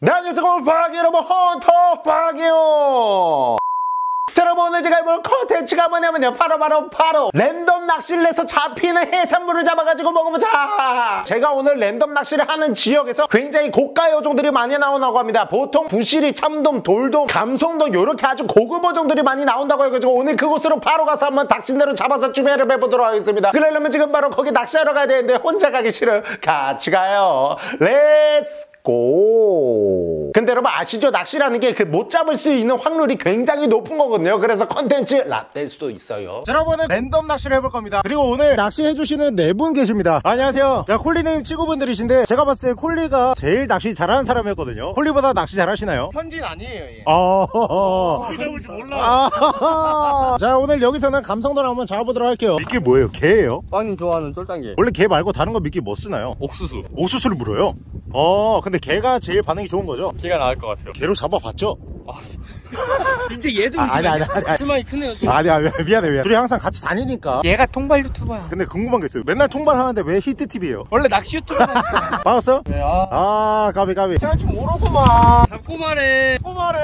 네, 안녕하세요. 파기 여러분, 헌터 파기요. 자, 여러분, 오늘 제가 해볼 컨텐츠가 뭐냐면요, 바로 랜덤 낚시를 해서 잡히는 해산물을 잡아가지고 먹어보자. 제가 오늘 랜덤 낚시를 하는 지역에서 굉장히 고가 어종들이 많이 나온다고 합니다. 보통 부시리, 참돔, 돌돔, 감성돔 이렇게 아주 고급 어종들이 많이 나온다고 해가지고 오늘 그곳으로 바로 가서 한번 낚싯대로 잡아서 준비를 해보도록 하겠습니다. 그러려면 지금 바로 거기 낚시하러 가야 되는데 혼자 가기 싫어요. 같이 가요. 렛츠 고! 근데 여러분 아시죠? 낚시라는 게 그 못 잡을 수 있는 확률이 굉장히 높은 거거든요. 그래서 컨텐츠 라떼일 수도 있어요. 자, 여러분 오늘 랜덤 낚시를 해볼 겁니다. 그리고 오늘 낚시해주시는 네 분 계십니다. 안녕하세요. 자, 콜리님 친구분들이신데 제가 봤을 때 콜리가 제일 낚시 잘하는 사람이었거든요. 콜리보다 낚시 잘하시나요? 현진 아니에요, 얘. 잡을 줄 몰라. 자, 오늘 여기서는 감성돔 한번 잡아보도록 할게요. 미끼 뭐예요? 게예요? 빵님 좋아하는 쫄짱게. 원래 게 말고 다른 거 미끼 뭐 쓰나요? 옥수수. 옥수수를 물어요? 근데 게가 제일 반응이 좋은 거죠? 걔가 나을 것 같아요. 게로 잡아봤죠? 이제 얘도 아니. 스마이 크네요. 좀. 아니야, 미안해. 둘이 항상 같이 다니니까. 얘가 통발 유튜버야. 근데 궁금한 게 있어요. 맨날 통발하는데 왜 히트TV예요? 원래 낚시 유튜버야. 봤어? 네, 까비. 잘 좀 모르구만. 잡고 말해.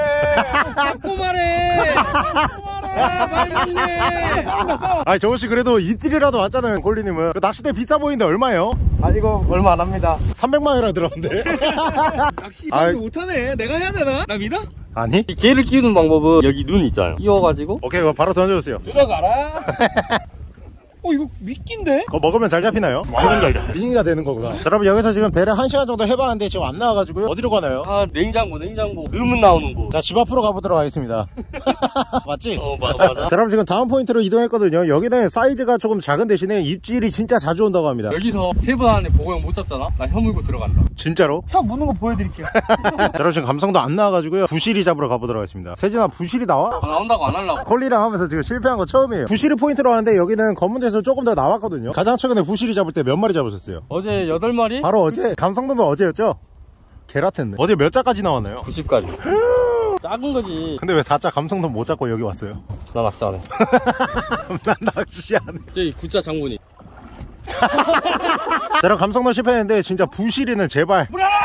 싸워. 아니, 저것이 그래도 입질이라도 왔잖아요, 콜리님은. 낚싯대 비싸 보이는데 얼마예요? 이거 얼마 안 합니다. 300만 원이라 들었는데. 낚시 잘 못하네. 내가 해야 되나? 나 믿어? 아니? 이 개를 끼우는 방법은 여기 눈 있잖아요. 끼워가지고. 오케이, 그거 바로 던져주세요. 들어가라. 이거 미끼인데? 먹으면 잘 잡히나요? 완전 잘 잡혀. 빙의가 되는 거구나. 자, 여러분 여기서 지금 대략 1시간 정도 해봤는데 지금 안 나와가지고요. 어디로 가나요? 냉장고. 음은 나오는 곳. 자, 집 앞으로 가보도록 하겠습니다. 맞지? 맞아. 자, 여러분 지금 다음 포인트로 이동했거든요. 여기는 사이즈가 조금 작은 대신에 입질이 진짜 자주 온다고 합니다. 여기서 세 번 안에 보고형 못 잡잖아? 나 혀 물고 들어간다. 진짜로? 혀 무는 거 보여드릴게요. 자, 여러분 지금 감성도 안 나와가지고요. 부시리 잡으러 가보도록 하겠습니다. 세진아, 부시리 나와? 나온다고 안 하려고. 콜리랑 하면서 지금 실패한 거 처음이에요. 부시리 포인트로 하는데 여기는 검은 데서 조금 더 나왔거든요. 가장 최근에 부시리 잡을 때 몇 마리 잡으셨어요? 어제 8마리? 바로 어제? 감성도는 어제였죠? 개라텐네. 어제 몇 자까지 나왔나요? 90까지. 작은 거지. 근데 왜 4자 감성도 못 잡고 여기 왔어요? 나 낚시 안 해. 난 낚시 안 해. 저기 구자 장군이. 자, 여러분 감성도 실패했는데 진짜 부시리는 제발.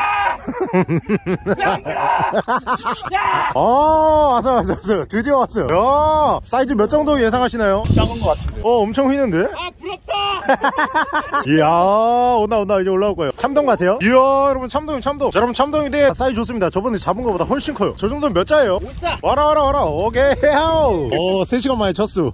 왔어. 드디어 왔어요. 야, 사이즈 몇 정도 예상하시나요? 작은 거 같은데. 엄청 휘는데? 부럽다. 이야, 온다. 이제 올라올 거예요. 참돔 같아요? 이야, 여러분 참돔. 자, 여러분 참돔인데 사이즈 좋습니다. 저번에 잡은 거보다 훨씬 커요. 저 정도면 몇 자예요? 5자. 와라. 오케이. 3시간 만에 쳤수.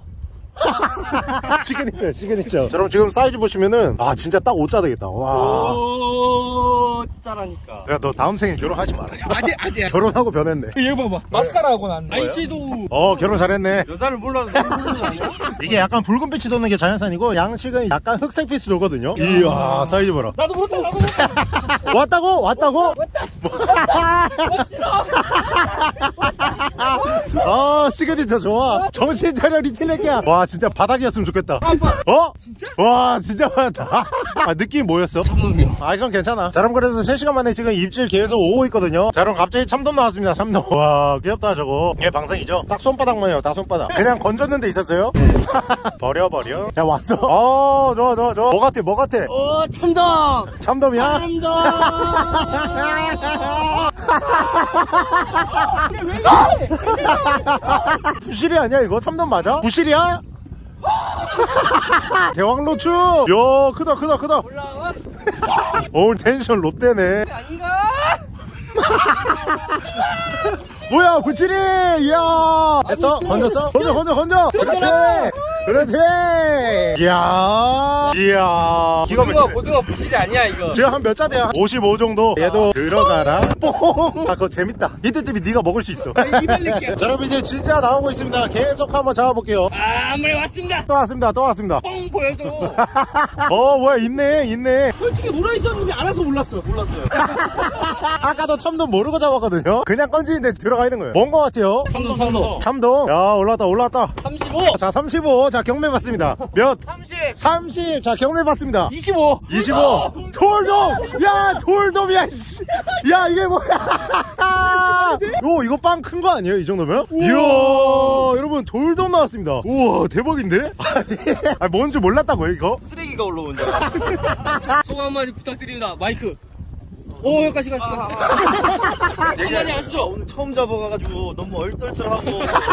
시그니처. 여러분 지금 사이즈 보시면은 진짜 딱 5자 되겠다. 와. 짜라니까. 야, 너 다음 생에 결혼하지 마라. 아직. 결혼하고 변했네. 얘 봐봐. 마스카라 하고 난 거야. 아이섀도우. 결혼 잘했네. 여자를 몰라도 모르는 거 아니야? 이게 약간 붉은빛이 도는 게 자연산이고 양식은 약간 흑색빛이 돌거든요. 이야, 사이즈 봐라. 나도 그렇다. 왔다고? 시그니처 좋아. 정신 차려, 리치레끼야. 와, 진짜 바닥이었으면 좋겠다. 진짜? 와, 진짜 많다. 느낌이 뭐였어? 참돔이요. 이건 괜찮아. 자, 여러분 그래도 3시간 만에 지금 입질 계속 오고 있거든요. 자, 여러분 갑자기 참돔 나왔습니다. 참돔. 와, 귀엽다 저거. 얘 방생이죠? 딱 손바닥만해요. 딱 손바닥. 그냥 건졌는데 있었어요? 버려. 야, 왔어. 좋아. 뭐 같아? 참돔. 참돔이야? 부시리 아니야 이거? 참돔 맞아? 부시리야? 대왕로추. 야, 크다. 올라와. 오늘 텐션 롯데네. 아닌가? 뭐야, 부시리. 이야, 됐어? 건졌어? 건져. 그렇지. 이야, 기가 막히네. 고등어 부실이 아니야 이거. 지금 한 몇 자 돼요? 55 정도. 얘도 들어가라. 뽕. 그거 재밌다. 히트TV 네가 먹을 수 있어. 기다릴게요. 자, 여러분 이제 진짜 나오고 있습니다. 계속 한번 잡아볼게요. 한마리 왔습니다. 또 왔습니다. 뽕 보여줘. 뭐야, 있네. 솔직히 물어있었는데 알아서 몰랐어요. 아까도 참돔 모르고 잡았거든요. 그냥 건지는데 들어가 있는 거예요. 뭔 거 같아요? 참돔. 야, 올라왔다. 35. 자, 35. 자, 경매 받습니다. 몇? 30. 자, 경매 받습니다. 25. 돌돔. 야, 돌돔이야. 야, 이게 뭐야. 이거 빵 큰 거 아니에요? 이 정도면? 이야, 여러분 돌돔 나왔습니다. 우와, 대박인데? 아니, 뭔지 몰랐다고요 이거? 쓰레기가 올라온 줄 알아. 소감 한마디 부탁드립니다. 마이크. 오, 여기까지. 한마디 하시죠. 오늘 처음 잡아가지고 너무 얼떨떨하고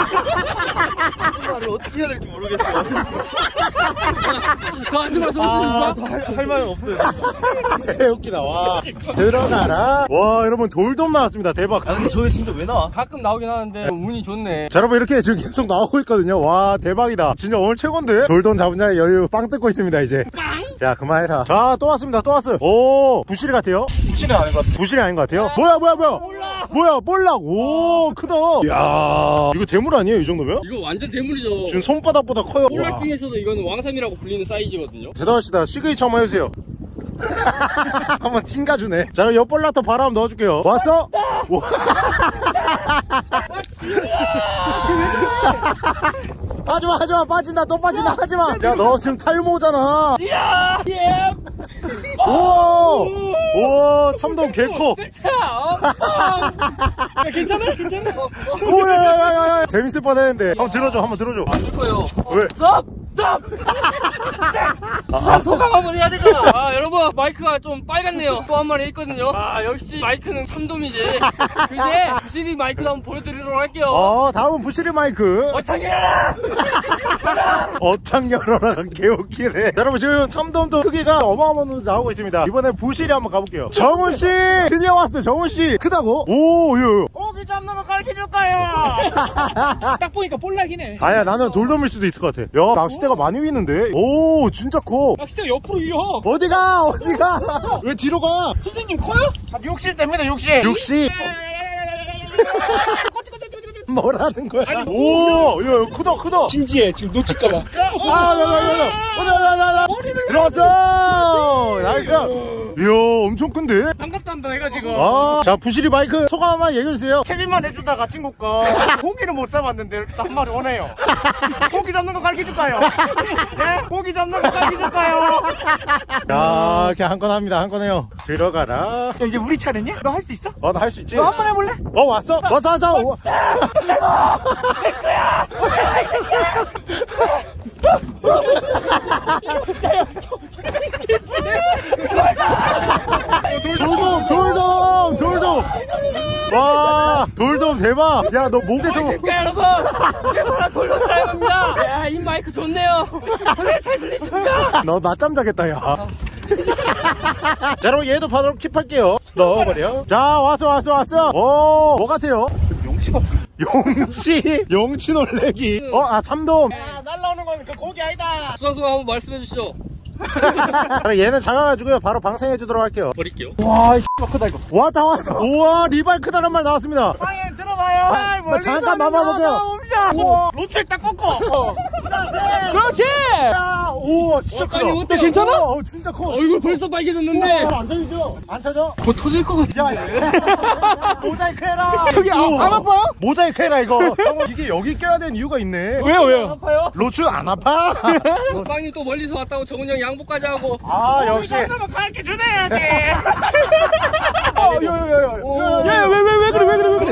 무슨 말을 어떻게 해야 될지 모르겠어요. 더 하지 마세요. 할 말은 없어요. 개웃기다. 와. 들어가라. 와, 여러분 돌돔 나왔습니다. 대박. 아 근데 저게 진짜 왜 나와? 가끔 나오긴 하는데 운이 좋네. 자, 여러분 이렇게 지금 계속 나오고 있거든요. 와, 대박이다. 진짜 오늘 최고인데? 돌돔 잡은 자의 여유 빵 뜯고 있습니다, 이제. 야, 그만해라. 자, 또 왔습니다. 또 왔어. 오, 부실이 같아요? 부실은 아닌 것 같아. 부실이 아닌 것 같아요? 뭐야. 뭐야, 볼락. 오, 크다. 이야, 이거 대물 아니에요, 이 정도면? 이거 완전 대물이죠. 지금 손바닥보다 커요. 볼락 와. 중에서도 이거는 왕삼이라고 불리는 사이즈거든요. 대단하시다. 시그니처 한번 해주세요. 한번 튕가주네. 자, 그럼 옆볼락도 바로 한번 넣어줄게요. 왔어? 하지마, 빠진다, 또 빠진다, 하지마. 야, 너 지금 탈모잖아. 우와, 참돔 개코. 괜찮아? 오야, 재밌을 뻔했는데. 한번 들어줘. 줄 거예요. 왜? 스톱! 소감 한번 해야 되잖아. 아, 여러분, 마이크가 좀 빨갛네요. 또 한 마리 있거든요. 아, 역시 마이크는 참돔이지. 그제 부실이 마이크 한번 보여드리도록 할게요. 다음은 부실이 마이크. 어창 열어라가 개웃기네. 여러분, 지금 참돔도 크기가 어마어마한 나오고 있습니다. 이번에 부실이 한번 가볼게요. 정훈씨! 드디어 왔어요, 정훈씨. 크다고? 오, 요. 고기 잡는 거 가르쳐줄까요? 딱 보니까 볼락이네. 아니야, 나는 돌돔일 수도 있을 것 같아. 야, 낚싯대가 많이 위는데? 오, 진짜 커. 낚싯대가 옆으로 위요. 어디가? 왜 뒤로 가? 선생님 커요? 60 됩니다 60. 60. 뭐라는 거야? 오, 야, 크다. 진지해, 지금 놓칠까봐. 들어왔어. 나이스. 이야, 엄청 큰데? 반갑단다 해가지고. 자, 부실이 마이크 소감 한번 얘기해주세요. 채비만 해주다가 친구가 고기를 못 잡았는데 한 마리 오네요. 고기 잡는 거 가르쳐줄까요? 네? 고기 잡는 거 가르쳐줄까요? 야, 이렇게 한 건 합니다. 한 건 해요. 들어가라. 야, 이제 우리 차례냐? 너 할 수 있어? 나 할 수 있지? 너 한 번 해볼래? 왔어. 돌돔. 와, 돌돔 대박. 야, 너 목에서. 여러분, 대박나 돌로 나갑니다. 야, 이 마이크 좋네요. 소리 잘 들리십니까? 너 낮잠 자겠다, 야. 자, 여러분, 얘도 바로 킵할게요. 넣어버려. 자, 왔어. 오, 뭐 같아요? 용치 같은. 용치 놀래기. 참돔. 야 날라오는 건 그 고기 아니다. 수상수가 한번 말씀해 주시죠. 얘는 작아가지고요. 바로 방생해주도록 할게요. 버릴게요. 와 크다 이거. 왔다. 우와, 리발 크다는 말 나왔습니다. 방에 들어봐요. 잠깐 나봐볼게요. 로첼 딱 꺾어. 그렇지! 우와, 진짜 크다. 아니, 어때? 괜찮아? 진짜 커. 얼굴 벌써 빨개졌는데. 안 터지죠? 안 터져? 곧 터질 것 같아. 모자이크 해라. 여기 안 아파요? 모자이크 해라, 이거. 이게 여기 껴야 되는 이유가 있네. 왜요? 아파요? 로추 안 아파? 빵이 또 멀리서 왔다고 정훈이 형 양보까지 하고. 역시. 잡는 거 가르쳐 주내야지. 왜 그래?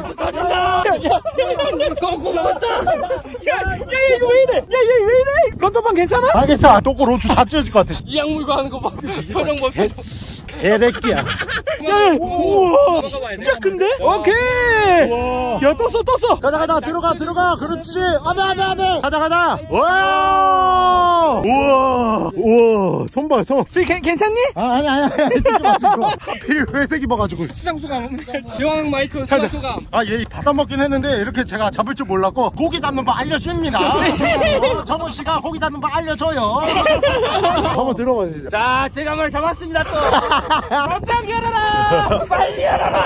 거꾸로 먹었다. 이거 왜 이래? 왜 이래? 런터빵 괜찮아? 괜찮아. 또고 로추 다 찢어질 것 같아. 이 약물고 하는 거 봐. 표정 봐. 개새끼야. 우와. 진짜 큰데? 오케이. 야, 떴어. 가자. 들어가. 그렇지. 안돼. 가자. 와. 우와. 손 봐. 괜찮니? 아니야. 찍지 마. 하필 회색 입어가지고. 수상소감 여왕 마이크 수상소감. 얘 받아먹긴 했는데 이렇게 제가 잡을 줄 몰랐고 고기 잡는 법 알려줍니다. 정훈 씨가 고기 잡는 법 알려줘요. 한번 들어봐 진짜. 자, 제가 한번 잡았습니다 또. 깜짝 열어라. 빨리 열어라.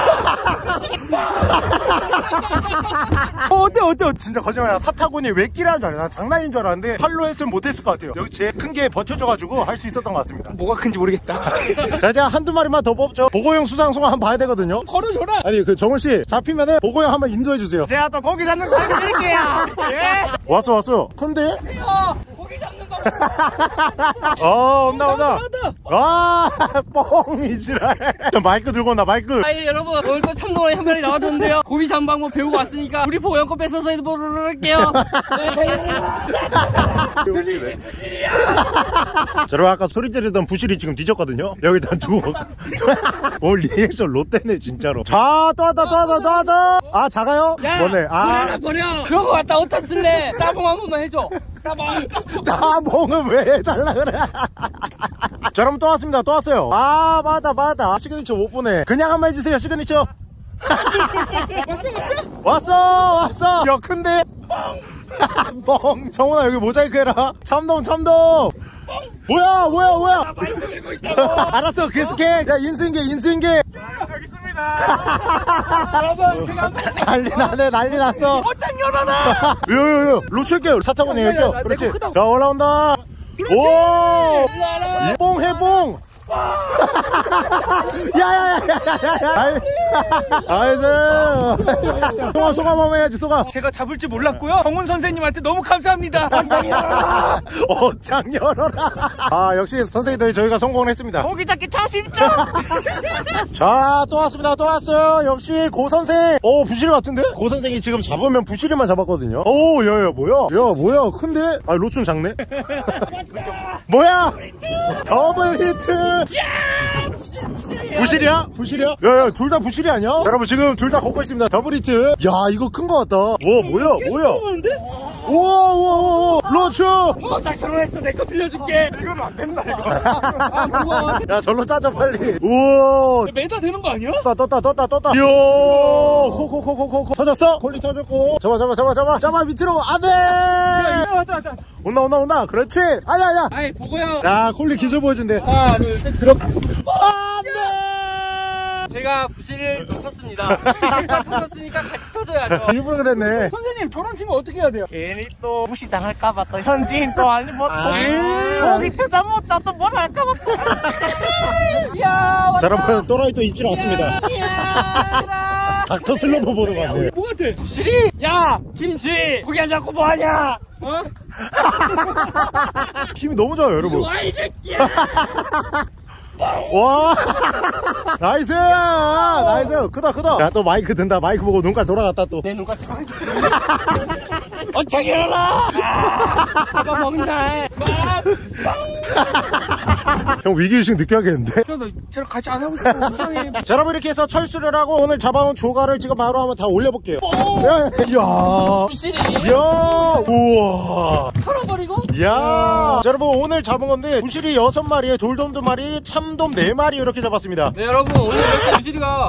어때? 진짜 거짓말이야. 사타구니 왜 끼라는 줄 알아? 나 장난인 줄 알았는데 팔로 했으면 못했을 것 같아요. 여기 제일 큰 게 버텨줘가지고 할 수 있었던 것 같습니다. 뭐가 큰지 모르겠다. 자, 이제 한두 마리만 더 뽑죠. 보고형 수상소감 한번 봐야 되거든요. 걸어줘라. 아니, 그 정훈 씨 잡히면은 보고형 한번 인도해주세요. 제가 또 고기 잡는 거 가르쳐 드릴게요. 예? 왔어. 근데? 고기 잡는 거 온다. 아, 뻥이지랄. 마이크 들고 온다, 마이크. 아이 여러분 오늘 또 참돔의 한 마리 나와줬는데요. 고기 잡는 방법 배우고 왔으니까 우리 보고 연꽃 뺏어서 해보도록 할게요. 자, 여러분 아까 소리 지르던 부실이 지금 뒤졌거든요. 여기다 두고. 오늘 리액션 롯데네 진짜로. 자, 또 왔다. 아, 작아요? 야, 뭐네. 아, 버려. 그런 거 갖다 어디다 쓸래? 따봉 한 번만 해줘. 따봉. 나봉은 왜 해달라 그래? 자, 여러분 또 왔습니다. 또 왔어요. 아, 맞다. 시그니처 못 보네. 그냥 한번 해주세요, 시그니처. 왔어. 야, 큰데. 뻥. 성훈아, 여기 모자이크 해라. 참돔. 뭐야. 알았어, 계속해. 야, 인수인계. 여러분 제가 난리 났어. 옷장 열어라. 요. 루칠게요. 사차고네, 열게요. 그렇지. 자, 올라온다. 오! 뽕. 야야야야야. 아이들. 소감 한번 해야지, 소감. 제가 잡을 줄 몰랐고요. 정훈 선생님한테 너무 감사합니다. 옷장 열어라. 아, 역시 선생님들 저희가 성공을 했습니다. 고기 잡기 참 쉽죠? 자, 또 왔어요. 역시 고 선생. 오, 부실이 같은데? 고 선생이 지금 잡으면 부실이만 잡았거든요. 오, 야, 뭐야, 큰데? 아, 로춘 작네. 뭐야? 더블 히트. 부실이야? 야, 둘 다 부실이 아니야? 여러분 지금 둘 다 걷고 있습니다. 더블 히트. 야, 이거 큰 거 같다. 뭐야? 우와, 로춘. 나 결혼했어. 내 거 빌려줄게. 이건 안 된다, 이거. 아 고마워. 야, 절로 짜자, 빨리. 우와. 메다 되는 거 아니야? 떴다. 이야. 코. 터졌어? 콜리 터졌고. 잡아, 밑으로. 안 돼! 왔다. 온다. 그렇지. 아야. 아이 보고요. 야, 콜리 기술 보여준대. 하나 둘 셋 들어. 안 돼! 제가 부실을 놓쳤습니다. 일단 터졌으니까 같이 터져야죠. 일부러 그랬네. 선생님 저런 친구 어떻게 해야 돼요? 괜히 또 무시당할까봐 또 현지인 또 아니 뭐 고기 또 잘못다 또 뭘 할까봐 또. 야 자, 여러분 또라이 또 입질 왔습니다. 닥터 슬로브 보러 갔네. 뭐 같아? 부실이. 야 김치 고기 안 잡고 뭐하냐? 어? 힘이 너무 좋아요, 여러분. 와 이 새끼야. 와. 나이스. 크다. 야, 또 마이크 든다. 마이크 보고 눈깔 돌아갔다 또. 내 눈가 정확히 어떻게 일어나? 잡아먹는다. 형 위기의식 느껴야겠는데? 너 저랑 같이 안 하고 싶어. 이상해. 자, 여러분 이렇게 해서 철수를 하고 오늘 잡아온 조가를 지금 바로 한번 다 올려볼게요. 야. 부실이. 야. 우와. 털어버리고. 야. 자, 여러분 오늘 잡은 건데 부실이 6마리에 돌돔 2마리, 참돔 4마리 이렇게 잡았습니다. 네 여러분 오늘 이렇게 부실이가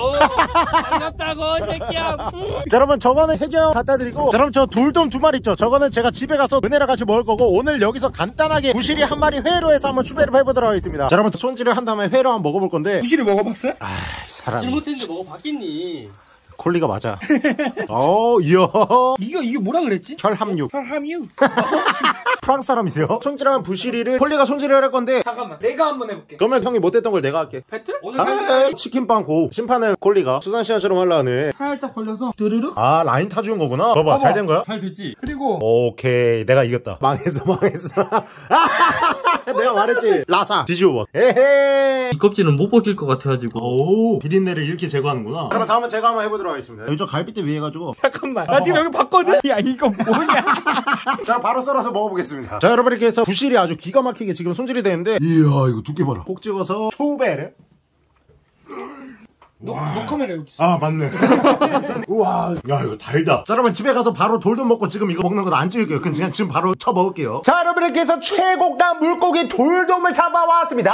반갑다고 새끼야. 자, 여러분 저거는 해경 갖다 드리고, 자, 여러분 저 돌돔 2마리 있죠? 저거는 제가 집에 가서 은혜랑 같이 먹을 거고, 오늘 여기서 간단하게 부실이 1마리 회로 해서 한번 추배를 해보도록 하겠습니다. 자, 여러분 손질을 한 다음에 회로 한번 먹어볼 건데. 부실이 먹어봤어요? 아, 사람이 잘못했는데 먹어봤겠니? 콜리가 맞아. 이야. 이게 뭐라 그랬지? 혈함육. 혈함유. 프랑스 사람이세요? 손질한 부시리를 콜리가 손질을 할 건데, 잠깐만 내가 한번 해볼게. 그러면 형이 못했던 걸 내가 할게. 배틀? 오늘 치킨빵 고. 심판은 콜리가 수산시아처럼 하려 하네. 살짝 벌려서 드르륵. 아, 라인 타준 거구나. 봐봐, 잘 된 거야? 잘 됐지? 그리고 오케이, 내가 이겼다. 망했어. 내가 말했지. 라사 뒤집어 봐. 에헤이. 이 껍질은 못 벗길 것 같아가지고. 오, 비린내를 이렇게 제거하는구나. 그럼 다음은 제가 한번 해보도록 하겠습니다. 여기 저 갈비뼈 위에 해가지고. 잠깐만 나 지금 여기 봤거든? 야 이거 뭐냐. 자, 바로 썰어서 먹어보겠습니다. 자, 여러분 이렇게 해서 부실이 아주 기가 막히게 지금 손질이 되는데, 이야, 이거 두께 봐라. 꼭 찍어서 초배를. 너 카메라 여기 있어. 아, 맞네. 우와, 야, 이거 달다. 자, 여러분 집에 가서 바로 돌돔 먹고 지금 이거 먹는 건 안 찍을게요. 그냥 지금 바로 쳐 먹을게요. 자, 여러분 이렇게 해서 최고가 물고기 돌돔을 잡아왔습니다.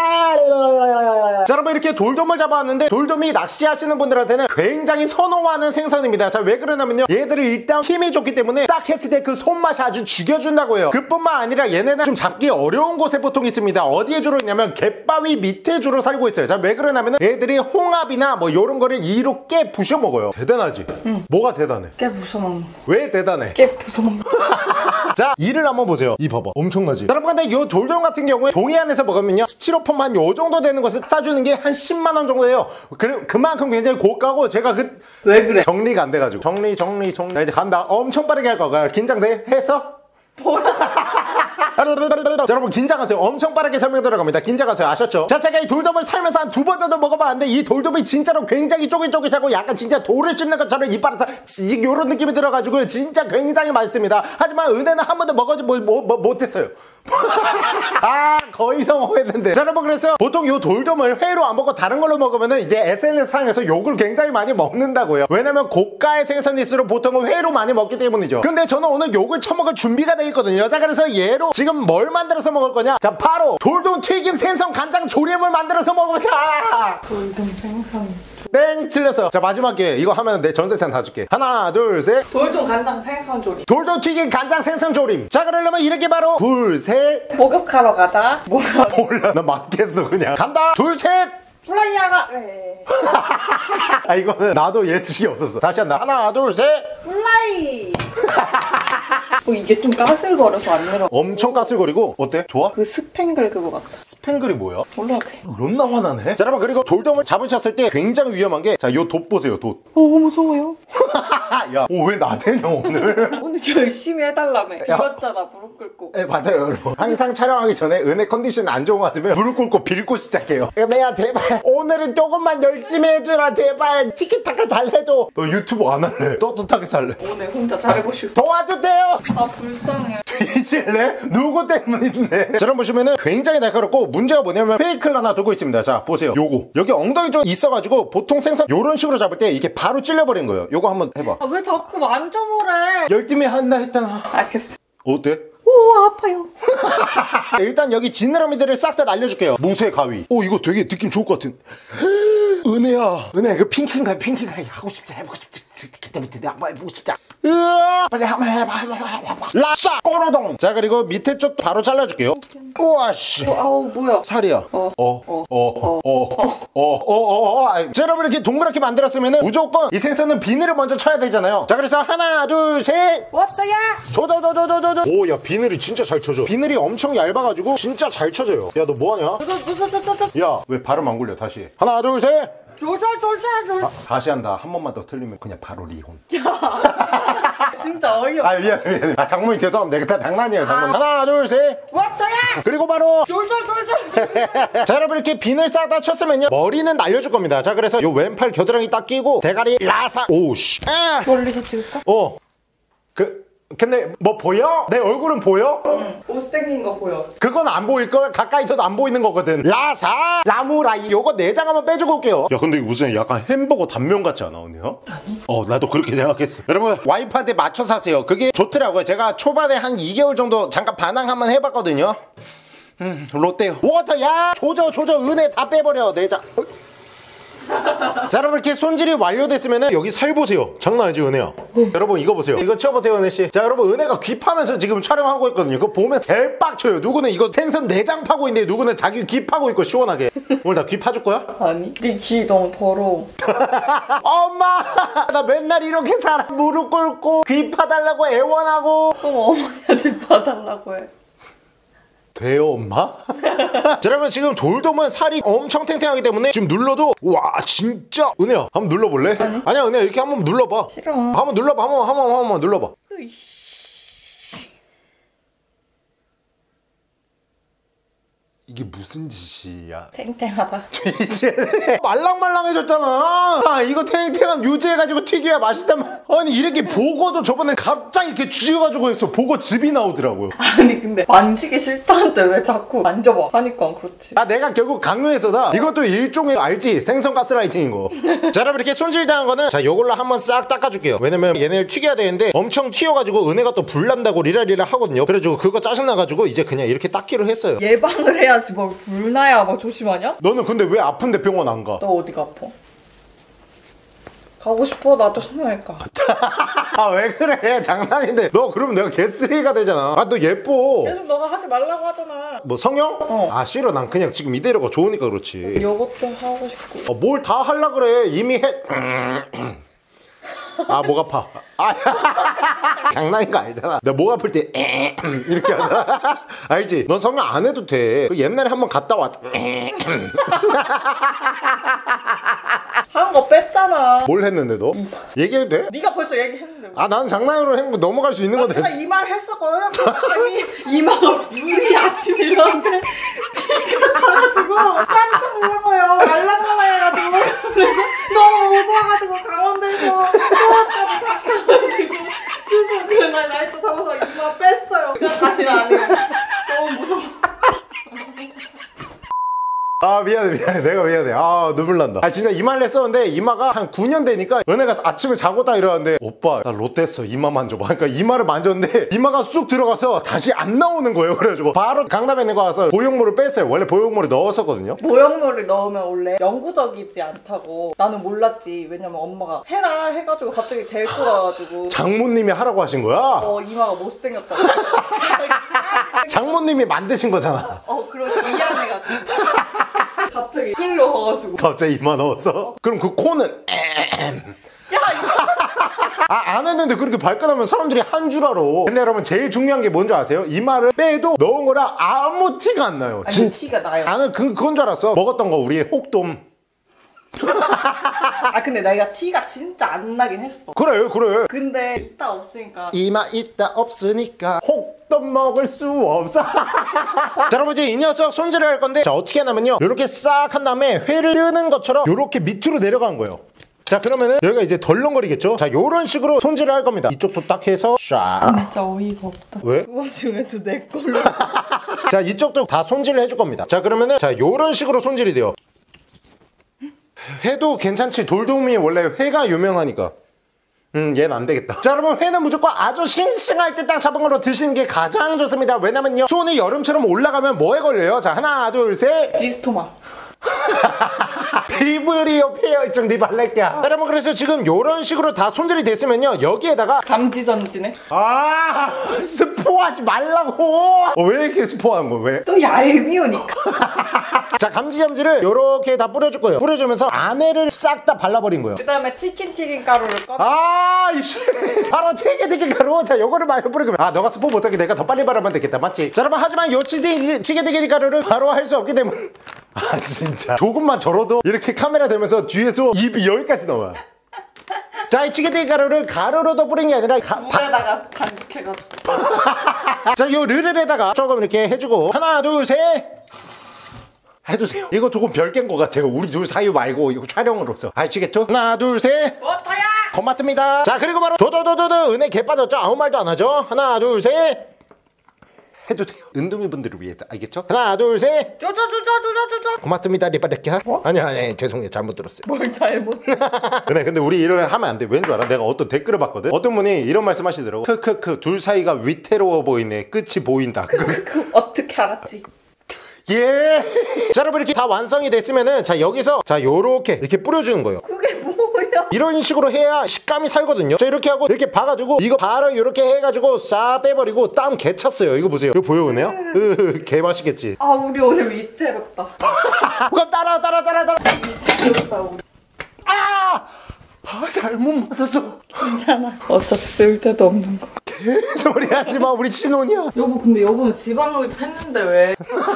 자, 여러분 이렇게 돌돔을 잡아왔는데, 돌돔이 낚시하시는 분들한테는 굉장히 선호하는 생선입니다. 자, 왜 그러냐면요, 얘들이 일단 힘이 좋기 때문에 딱 했을 때 그 손맛이 아주 죽여준다고 해요. 그뿐만 아니라 얘네는 좀 잡기 어려운 곳에 보통 있습니다. 어디에 주로 있냐면 갯바위 밑에 주로 살고 있어요. 자, 왜 그러냐면은 얘들이 홍합이나 뭐 요런 거를 이로 깨 부셔 먹어요. 대단하지? 응. 뭐가 대단해? 깨 부숴먹는. 왜 대단해? 깨 부숴먹는. 자, 이를 한번 보세요. 이 봐봐, 엄청나지? 여러분, 근데 이 돌돔 같은 경우에 동해안에서 먹으면요, 스티로폼 한 요 정도 되는 것을 싸주는 게 한 10만원 정도 돼요. 그만큼 굉장히 고가고, 제가 왜 그래? 정리가 안 돼가지고. 정리. 자, 이제 간다. 엄청 빠르게 할 거야. 긴장돼? 했어? 뭐라? 자, 여러분 긴장하세요. 엄청 빠르게 설명 들어갑니다. 긴장하세요. 아셨죠? 자, 제가 이 돌돔을 살면서 한 2번 정도 먹어봤는데 이 돌돔이 진짜로 굉장히 쪼깃쪼깃하고 약간 진짜 돌을 씹는 것처럼 이빨에서 찌직 요런 느낌이 들어가지고 진짜 굉장히 맛있습니다. 하지만 은혜는 한 번도 먹어지 못했어요. 아, 거의 성공했는데. 자, 여러분 그래서 보통 요 돌돔을 회로 안 먹고 다른 걸로 먹으면은 이제 SNS상에서 욕을 굉장히 많이 먹는다고요. 왜냐면 고가의 생선일수록 보통은 회로 많이 먹기 때문이죠. 근데 저는 오늘 욕을 처먹을 준비가 되어 있거든요. 자, 그래서 얘로 지금 뭘 만들어서 먹을 거냐? 자, 바로 돌돔 튀김 생선 간장 조림을 만들어서 먹어보자. 돌돔 생선. 땡, 틀렸어. 자, 마지막 기회. 이거 하면 내 전세산 다 줄게. 하나, 둘, 셋. 돌돔 간장 생선 조림. 돌돔 튀김 간장 생선 조림. 자, 그러려면 이렇게 바로 둘, 셋. 목욕하러 가자. 뭐야? 몰라, 나 맞겠어 그냥. 간다. 둘, 셋. 플라이야가. 네. 아, 이거는 나도 예측이 없었어. 다시 한다. 하나, 둘, 셋. 플라이. 이게 좀 까슬거려서 안 늘어. 엄청 까슬거리고. 어때? 좋아? 그 스팽글 그거 같다. 스팽글이 뭐야? 몰라도 돼. 존나 화나네. 자, 여러분 그리고 돌돔을 잡으셨을 때 굉장히 위험한 게, 자, 요 돛 보세요. 돛. 무서워요. 야, 왜 나대냐 오늘? 오늘 열심히 해달라며. 이겼잖아 무릎 꿇고. 네, 맞아요, 여러분. 항상 촬영하기 전에 은혜 컨디션 안 좋은 것 같으면 무릎 꿇고 빌고 시작해요. 은혜야, 제발 오늘은 조금만 열심히 해주라. 제발 티키타카 잘 해줘. 너 유튜브 안 할래? 떳떳하게 살래? 오늘 혼자 잘해보고 싶어. 도와주세요. 아 불쌍해. 뒤질래? 누구 때문인데? 자, 여러분 보시면은 굉장히 날카롭고, 문제가 뭐냐면 페이크를 하나 두고 있습니다. 자, 보세요. 요거 여기 엉덩이 쪽 있어가지고 보통 생선 요런 식으로 잡을 때 이게 바로 찔려버린 거예요. 요거 한번 해봐. 아 왜 자꾸 만져보래. 열심히 한다 했잖아. 알겠어. 어때? 오 아파요. 일단 여기 지느러미들을 싹 다 날려줄게요. 무쇠 가위. 오, 이거 되게 느낌 좋을 것 같은. 은혜야, 은혜 그 핑킹가 하고 싶지, 해보고 싶지. 밑에 한번 해보고 싶지. 으아, 빨리 한번 해봐. 라싸 꼬로동. 자, 그리고 밑에 쪽 바로 잘라줄게요. 우와씨. 아우 뭐야. 살이야. 자, 여러분 이렇게 동그랗게 만들었으면은 무조건 이 생선은 비늘을 먼저 쳐야 되잖아요. 자, 그래서 하나, 둘, 셋. 왔어야. 조조조조조조. 오, 야, 비늘이 진짜 잘 쳐져. 비늘이 엄청 얇아가지고 진짜 잘 쳐져요. 야, 너 뭐하냐? 야, 왜 발음 안 굴려? 다시. 하나, 둘, 셋. 졸졸. 다시 한다. 한 번만 더 틀리면 그냥 바로 리혼. 진짜 어이없어. 아, 미안. 아, 장모님 죄송합니다. 내가 다 장난이에요, 장모님. 하나, 둘, 셋. 왔어야. 그리고 바로. 졸졸. 자, 여러분 이렇게 비늘 싹다 쳤으면요, 머리는 날려줄 겁니다. 자, 그래서 요 왼팔 겨드랑이 딱 끼고 대가리 라사. 오씨. 멀리서 찍을까? 근데 뭐 보여? 내 얼굴은 보여? 응. 못생긴 거 보여. 그건 안 보일걸? 가까이서도 안 보이는 거거든. 라사 라무라이. 요거 내장 한번 빼주고 올게요. 야, 근데 이거 무슨 약간 햄버거 단면 같지 않아, 언니야? 나도 그렇게 생각했어. 여러분 와이프한테 맞춰서 하세요. 그게 좋더라고요. 제가 초반에 한 2개월 정도 잠깐 반항 한번 해봤거든요. 롯데요. 워터. 야, 조져 은혜 다 빼버려. 내장. 자, 여러분 이렇게 손질이 완료됐으면은 여기 살 보세요. 장난 아니지, 은혜야? 네. 여러분 이거 보세요. 이거 치워보세요, 은혜씨. 자, 여러분 은혜가 귀 파면서 지금 촬영하고 있거든요. 그거 보면 개빡쳐요. 누구는 이거 생선 내장 파고 있는데 누구는 자기 귀 파고 있고 시원하게. 오늘 나 귀 파줄 거야? 아니. 네 귀 너무 더러워. 엄마, 나 맨날 이렇게 살아. 무릎 꿇고 귀 파달라고 애원하고. 그럼 어머니한테 봐달라고 해. 돼요, 엄마? 자, 여러분 지금 돌돔은 살이 엄청 탱탱하기 때문에 지금 눌러도, 와 진짜. 은혜야, 한번 눌러볼래? 아니야, 은혜야, 이렇게 한번 눌러봐. 싫어. 한번 눌러봐. 한번 눌러봐. 이게 무슨 짓이야? 탱탱하다. 이제 말랑말랑해졌잖아. 이거 탱탱함 유지해가지고 튀겨야 맛있단. 아니, 이렇게 보고도 저번에 갑자기 이렇게 쥐어가지고 했어. 보고 즙이 나오더라고요. 아니 근데 만지기 싫다는데 왜 자꾸 만져봐. 하니까 그렇지. 내가 결국 강요해서다. 이것도 일종의 알지? 생선 가스라이팅인 거. 자, 여러분 이렇게 손질당한 거는 자, 요걸로 한번 싹 닦아줄게요. 왜냐면 얘네를 튀겨야 되는데 엄청 튀어가지고 은혜가 또 불난다고 리라리라 하거든요. 그래가지고 그거 짜증나가지고 이제 그냥 이렇게 닦기로 했어요. 예방을 해야지 뭘 불나야 막 조심하냐? 너는 근데 왜 아픈데 병원 안 가? 너 어디가 아파? 가고 싶어. 나도 성형외과. 왜 그래? 장난인데. 너 그러면 내가 개쓰레기가 되잖아. 너 예뻐. 계속 너가 하지 말라고 하잖아. 뭐 성형? 싫어. 난 그냥 지금 이대로가 좋으니까 그렇지. 이것도 하고 싶고. 뭘 다 하려 그래. 이미 해. 목 아파. 장난인 거 알잖아. 내가 목 아플 때 이렇게 하잖아. 알지? 넌 성형 안 해도 돼. 옛날에 한번 갔다 왔. 하고 한 거 뺐잖아. 뭘 했는데 너? 얘기해도 돼? 네가 벌써 얘기했는데. 아 나는 장난으로 한 거 넘어갈 수 있는 건데. 내가 이 말을 했었거든. 갑자기 이마가 물이 아침 일어났는데 피가 차가지고 깜짝 놀란 거예요. 말랑말랑 해가지고. 그래서 너무 무서워가지고 강원도에서 소아과를 다시 가가지고 수술 그날 날짜 잡아서 이마 뺐어요. 그냥 다시는 안 해요. 너무 무서워. 아 미안해 내가 미안해. 아 눈물 난다. 아 진짜 이마를 했었는데 이마가 한 9년 되니까 은혜가 아침에 자고 딱 일어났는데 오빠 나 롯데 했어 이마 만져봐. 그러니까 이마를 만졌는데 이마가 쑥 들어가서 다시 안 나오는 거예요. 그래가지고 바로 강남에 있는 거 와서 보형물을 뺐어요. 원래 보형물을 넣었었거든요. 모형물을 넣으면 원래 영구적이지 않다고. 나는 몰랐지. 왜냐면 엄마가 해라 해가지고 갑자기 될 거라가지고. 장모님이 하라고 하신 거야? 이마가 못생겼다고. 장모님이 만드신 거잖아. 그래서 미안해가지고. 갑자기 끌려와가지고. 갑자기 이마 넣었어? 그럼 그 코는 야 이거 안 했는데 그렇게 발끈하면 사람들이 한 줄 알아. 근데 여러분 제일 중요한 게 뭔지 아세요? 이마를 빼도 넣은 거랑 아무 티가 안 나요. 아니 티가 나요. 나는 그건 줄 알았어. 먹었던 거 우리의 혹돔. 근데 내가 티가 진짜 안 나긴 했어. 그래 근데 있다 없으니까. 이마 있다 없으니까 혹돔 먹을 수 없어. 자 여러분 이제 이 녀석 손질을 할 건데 자 어떻게 하냐면요 이렇게 싹 한 다음에 회를 뜨는 것처럼 이렇게 밑으로 내려간 거예요. 자 그러면은 여기가 이제 덜렁거리겠죠. 자 요런 식으로 손질을 할 겁니다. 이쪽도 딱 해서 샥. 진짜 어이가 없다. 왜? 그 와중에도 내 걸로. 자 이쪽도 다 손질을 해줄 겁니다. 자 그러면은 자 요런 식으로 손질이 돼요. 회도 괜찮지. 돌돔이 원래 회가 유명하니까. 얘는 안 되겠다. 자 여러분 회는 무조건 아주 싱싱할 때 딱 잡은 걸로 드시는 게 가장 좋습니다. 왜냐면요 수온이 여름처럼 올라가면 뭐에 걸려요? 자 하나 둘 셋. 디스토마. 비브리오 폐혈증 리발레끼야. 여러분 그래서 지금 요런 식으로 다 손질이 됐으면요 여기에다가 감지전지네. 스포하지 말라고. 왜 이렇게 스포한 거야 왜? 또 얄미우니까. 자 감지점지를 요렇게 다 뿌려줄 거예요. 뿌려주면서 안에를 싹 다 발라버린 거예요. 그 다음에 치킨 튀김 가루를 꺼. 이씨 바로 체계되기 가루. 자 요거를 많이 뿌리면 너가 스포 못하게 내가 더 빨리 바르면 되겠다 맞지? 자 여러분 하지만 요 체계되기 가루를 바로 할 수 없기 때문에 진짜 조금만 절어도 이렇게 카메라 대면서 뒤에서 입이 여기까지 나와. 자 이 체계되기 가루를 가루로도 뿌린 게 아니라 물에다가 반죽해가지고. 자 요 르르에다가 조금 이렇게 해주고 하나 둘 셋 해도 돼요. 이거 조금 별개인 것 같아요. 우리 둘 사이 말고 이거 촬영으로서 아시겠죠? 하나 둘 셋 워터야. 고맙습니다. 자 그리고 바로 도도도도도 은혜 개 빠졌죠? 아무 말도 안 하죠? 하나 둘 셋 해도 돼요. 은둥이 분들을 위해 알겠죠? 하나 둘 셋 쪼쪼쪼쪼쪼쪼. 고맙습니다 리바레키야. 아니 죄송해요 잘못 들었어요. 뭘 잘못. 근데 우리 이런 하면 안 돼. 왠 줄 알아? 내가 어떤 댓글을 봤거든. 어떤 분이 이런 말씀 하시더라고. 크크크 둘 사이가 위태로워 보이네. 끝이 보인다. 어떻게 알았지? 예. 자 여러분 이렇게 다 완성이 됐으면은 자 여기서 자 요렇게 이렇게 뿌려주는 거예요. 그게 뭐야? 이런 식으로 해야 식감이 살거든요. 자 이렇게 하고 이렇게 봐가지고 이거 바로 이렇게 해가지고 싹 빼버리고 땀 개 찼어요. 이거 보세요. 이거 보여 은혜요? 개 맛있겠지. 우리 오늘 위태롭다. 그럼 따라 위태롭다 우리. 잘못 맞았어. 괜찮아. 어차피 쓸데도 없는 거. 소리 하지마 우리 신혼이야. 여보 근데 여보는 지방흡입 했는데 왜?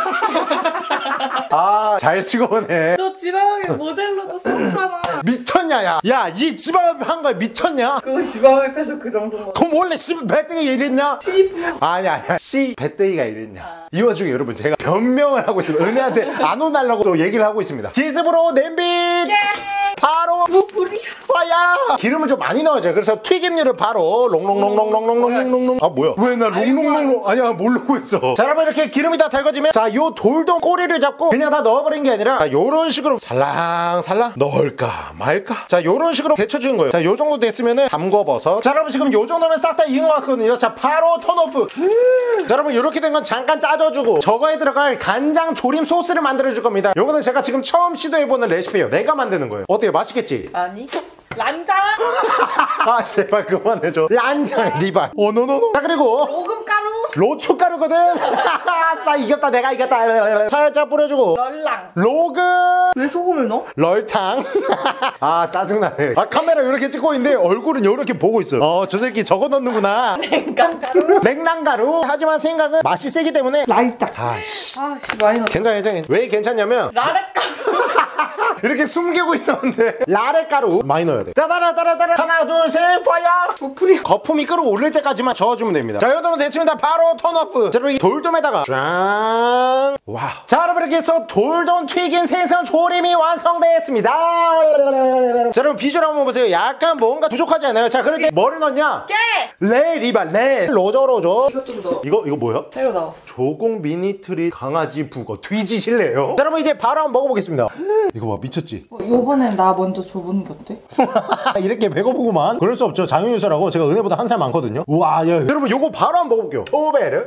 잘 찍어보네. 너 지방흡입 모델로도 썼잖아. 미쳤냐 야 이 지방흡입 한 거야 미쳤냐? 그거 지방흡입해서 그 정도인 거. 그럼 원래 배때기가 이랬냐? 아니야 씨 배때기가 이랬냐. 이 와중에 여러분 제가 변명을 하고 있습니다. 은혜한테 안 혼나려고 또 얘기를 하고 있습니다. 기습으로 냄비 바로 뭐 불이야. 와야 기름을 좀 많이 넣어줘요. 그래서 튀김류를 바로 롱롱롱롱롱롱롱롱. 뭐야 왜 나 롱롱롱롱 아니야 모르고 있어. 자 여러분 이렇게 기름이 다 달궈지면 자 요 돌돔 꼬리를 잡고 그냥 다 넣어버린 게 아니라 자 요런 식으로 살랑살랑 넣을까 말까. 자 요런 식으로 데쳐주는 거예요. 자 요 정도 됐으면은 담궈버섯. 자 여러분 지금 요 정도면 싹 다 익은 것 같거든요. 자 바로 턴오프. 자 여러분 이렇게 된 건 잠깐 짜져주고 저거에 들어갈 간장 조림 소스를 만들어줄 겁니다. 요거는 제가 지금 처음 시도해보는 레시피예요. 내가 만드는 거예요. 어때요 맛있겠지? 아니 란장. 제발 그만해줘. 란장 리발 노노노. 자 그리고 오금가루. 로초가루거든. 아싸 이겼다 내가 이겼다. 살짝 뿌려주고 럴랑. 로그. 왜 소금을 넣어? 럴탕. 짜증나네. 카메라 이렇게 찍고 있는데 얼굴은 이렇게 보고 있어. 저 새끼 저거 넣는구나. 냉간가루. 냉랑가루. 하지만 생각은 맛이 세기 때문에 라이짝. 아씨 많이 넣었어. 괜찮아. 왜 괜찮냐면 라렛가루. 이렇게 숨기고 있었는데 라레가루 많이 넣어야 돼. 따다라따라따라 하나 둘 셋 파이어. 보풀이야. 거품이 끌어올릴 때까지만 저어주면 됩니다. 자, 여러분 됐습니다. 바로 턴오프. 자, 이 돌돔에다가 짠. 와. 자, 여러분 이렇게 해서 돌돔 튀긴 생선 조림이 완성되었습니다. 자, 여러분 비주얼 한번 보세요. 약간 뭔가 부족하지 않아요? 자, 그렇게 뭐를 넣냐? 깨! 레 리바 레 로저. 이것 좀 넣어. 이거 뭐야? 새로 나왔어. 조공 미니트리 강아지 북어 뒤지실래요? 자, 여러분 이제 바로 한번 먹어보겠습니다. 이거 봐, 미쳤지? 요번엔 나 먼저 줘보는 게 어때? 이렇게 배고프구만. 그럴 수 없죠. 장유유서라고 제가 은혜보다 한 살 많거든요. 우와, 야, 여러분 요거 바로 한번 먹어볼게요. 초베르.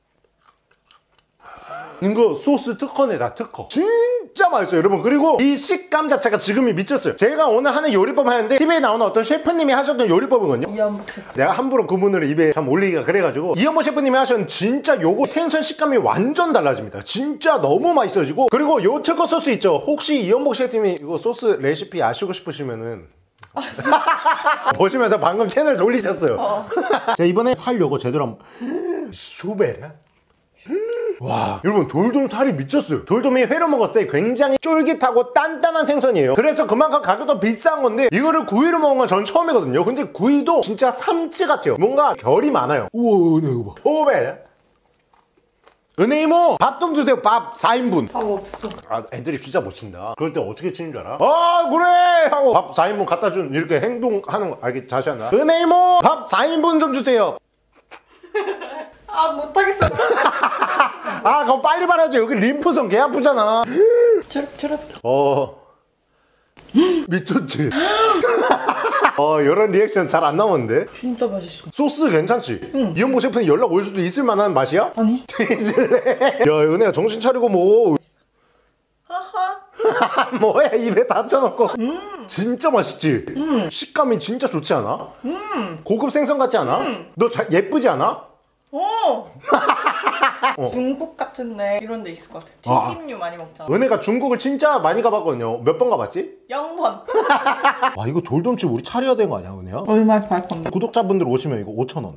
이거 소스 특허네다, 특허. 진짜 맛있어요, 여러분. 그리고 이 식감 자체가 지금이 미쳤어요. 제가 오늘 하는 요리법 하는데 TV에 나오는 어떤 셰프님이 하셨던 요리법이거든요. 이연복 셰프. 내가 함부로 그분을 입에 참 올리기가 그래가지고 이현모 셰프님이 하신 진짜 요거 생선 식감이 완전 달라집니다. 진짜 너무 맛있어지고, 그리고 요 특허 소스 있죠. 혹시 이현모 셰프님이 이거 소스 레시피 아시고 싶으시면은 보시면서 방금 채널 돌리셨어요. 자, 이번에 살 요거 제대로 한번 슈베르. 와, 여러분 돌돔 살이 미쳤어요. 돌돔이 회로 먹었을 때 굉장히 쫄깃하고 단단한 생선이에요. 그래서 그만큼 가격도 비싼 건데 이거를 구이로 먹은 건 전 처음이거든요. 근데 구이도 진짜 삼치 같아요. 뭔가 결이 많아요. 우와, 네, 이거 봐. 포베. 은혜 이모 밥 좀 주세요. 밥 4인분. 밥 없어. 아, 애들이 진짜 못 친다. 그럴 때 어떻게 치는 줄 알아? 아, 그래 하고 밥 4인분 갖다 준 이렇게 행동하는 거 알겠지? 다시 한다. 은혜 이모 밥 4인분 좀 주세요. 아, 못하겠어. 아, 그거 빨리 말하지. 여기 림프선 개 아프잖아. 트럭. 미쳤지? 이런 리액션 잘 안 나오는데? 진짜 맛있어. 소스 괜찮지? 이현보 셰프님 연락 올 수도 있을 만한 맛이야? 아니. 뒤질래? 야, 은혜야 정신 차리고 뭐. 뭐야, 입에 닫혀놓고. 진짜 맛있지? 식감이 진짜 좋지 않아? 고급 생선 같지 않아? 너 예쁘지 않아? 중국 같은데 이런 데 있을 것 같아. 튀김류 많이 먹잖아. 은혜가 중국을 진짜 많이 가봤거든요. 몇 번 가봤지? 0번. 와, 이거 돌돔집 우리 차려야 되는 거 아니야, 은혜야? 얼마에 팔 건데? 구독자분들 오시면 이거 5,000원.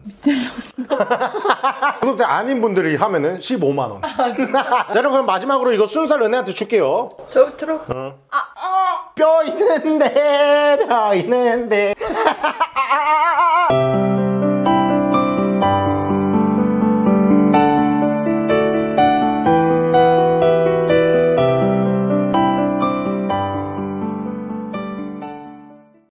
구독자 아닌 분들이 하면은 15만원. 자, 여러분 그럼 마지막으로 이거 순살 은혜한테 줄게요. 저 트럭. 뼈 있는데.